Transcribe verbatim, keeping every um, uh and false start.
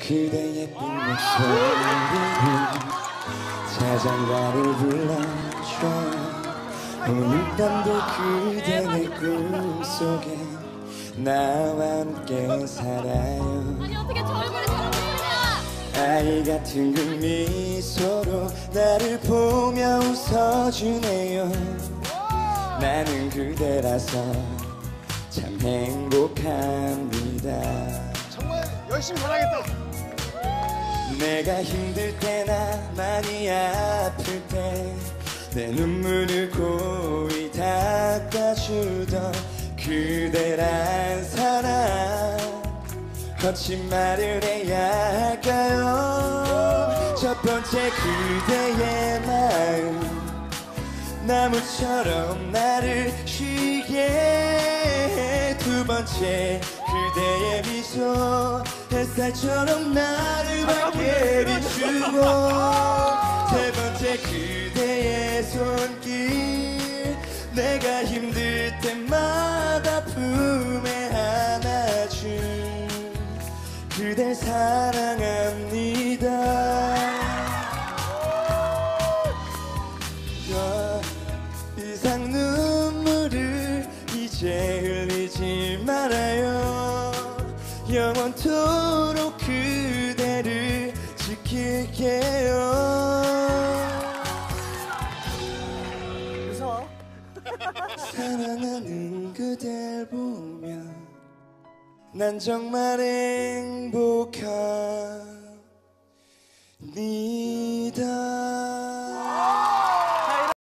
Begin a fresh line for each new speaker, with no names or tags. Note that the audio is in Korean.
그대 예쁜 목소리로 자장가를 불러줘. 오늘 밤도 그대 내 꿈속에 나와 함께 살아요.
아니 어떻게 저 얼굴이 저렇게 크냐?
아이 같은 그 미소로 나를 보며 웃어주네요. 나는 그대라서 참 행복합니다.
정말 열심히 살아야겠다.
내가 힘들 때나 많이 아플 때 내 눈물을 고이 닦아주던 그대란 사람, 거친 말을 해야 할까요? 첫 번째 그대의 마음 나무처럼 나를 쉬게 해. 두 번째 그대의 미소 햇살처럼 나를 밝게 비추고. 세 번째 그대의 손길 내가 힘들 때마다 품에 안아준 그댈 사랑합니다. 더 이상 눈물을 이제 흘리지 말아요. 영원토록 그대를 지킬게요. 사랑하는 그댈 보면 난 정말 행복합니다.